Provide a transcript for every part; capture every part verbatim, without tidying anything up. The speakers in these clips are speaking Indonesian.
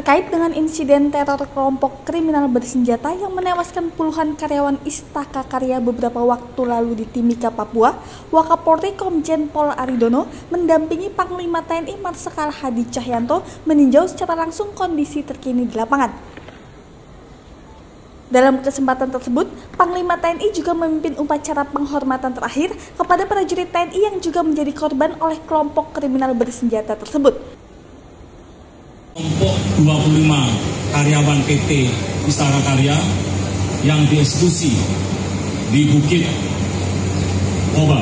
Terkait dengan insiden teror kelompok kriminal bersenjata yang menewaskan puluhan karyawan Istaka Karya beberapa waktu lalu di Timika, Papua, Wakapolri Komjen Pol Aridono mendampingi Panglima T N I Marsikal Hadi Cahyanto meninjau secara langsung kondisi terkini di lapangan. Dalam kesempatan tersebut, Panglima T N I juga memimpin upacara penghormatan terakhir kepada prajurit T N I yang juga menjadi korban oleh kelompok kriminal bersenjata tersebut. Kelompok dua puluh lima karyawan P T Istaka Karya yang dieksekusi di Bukit Oba.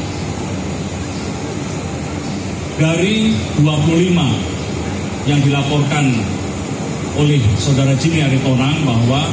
Dari dua puluh lima yang dilaporkan oleh Saudara Jimmy Aritonang bahwa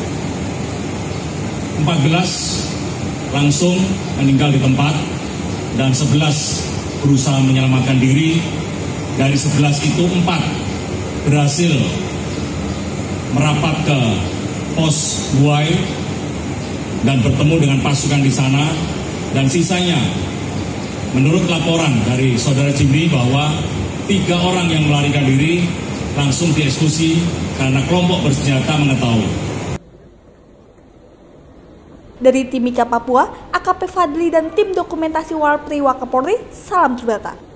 empat belas langsung meninggal di tempat dan sebelas berusaha menyelamatkan diri. Dari sebelas itu empat berhasil merapat ke pos Buai dan bertemu dengan pasukan di sana, dan sisanya menurut laporan dari Saudara Jimmy bahwa tiga orang yang melarikan diri langsung dieksekusi karena kelompok bersenjata mengetahui. Dari Timika, Papua, A K P Fadli dan tim dokumentasi Walpri Wakapolri, salam Tribata.